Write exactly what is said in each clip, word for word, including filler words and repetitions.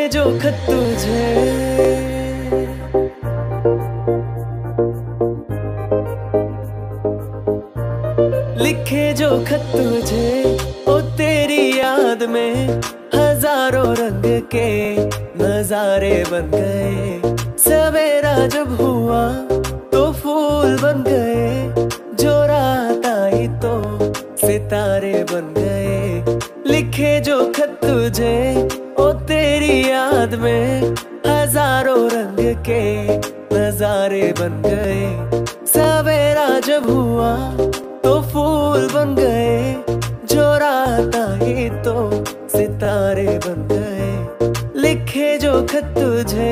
जो खत तुझे, लिखे जो खत तुझे, ओ तेरी याद में हजारों रंग के नजारे बन गए। सवेरा जब हुआ तो फूल बन गए, जो रात आई तो सितारे बन गए। लिखे जो खत तुझे, ओ तेरी याद में हजारों रंग के नजारे बन गए। सवेरा जब हुआ तो फूल बन गए, जो रात आई तो सितारे बन गए। लिखे जो खत तुझे।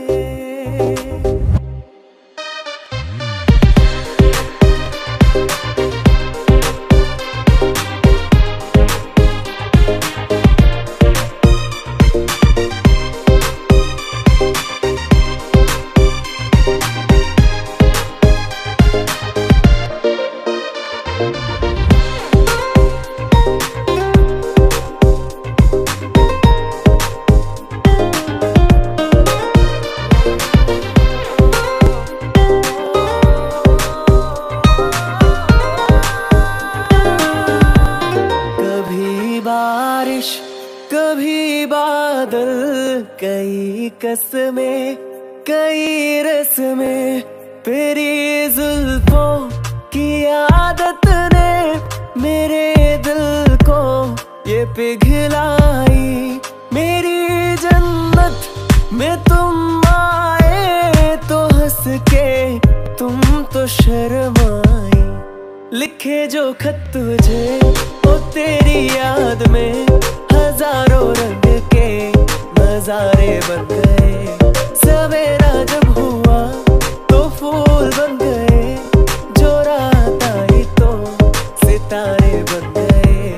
बारिश कभी बादल, कई कसमें कई रस्में, तेरी जुल्फों की आदत ने मेरे दिल को ये पिघलाई। मेरी जन्नत में तुम आए तो हंस के तुम तो शर्माई। लिखे जो खत तुझे, ओ तेरी याद में हजारों रंग के नजारे बन गए। सवेरा जब हुआ तो फूल बन गए, जो रात आई तो सितारे बन गए।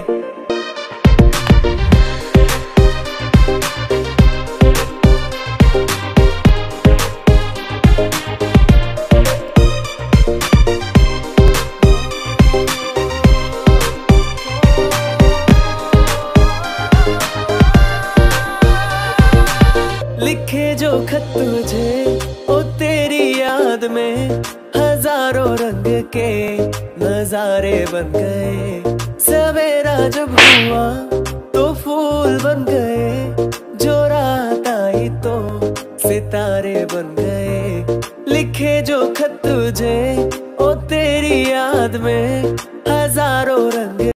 लिखे जो खत तुझे, ओ तेरी याद में हजारों रंग के नजारे बन गए। सवेरा जब हुआ तो फूल बन गए, जो रात आई तो सितारे बन गए। लिखे जो खत तुझे, ओ तेरी याद में हजारों रंग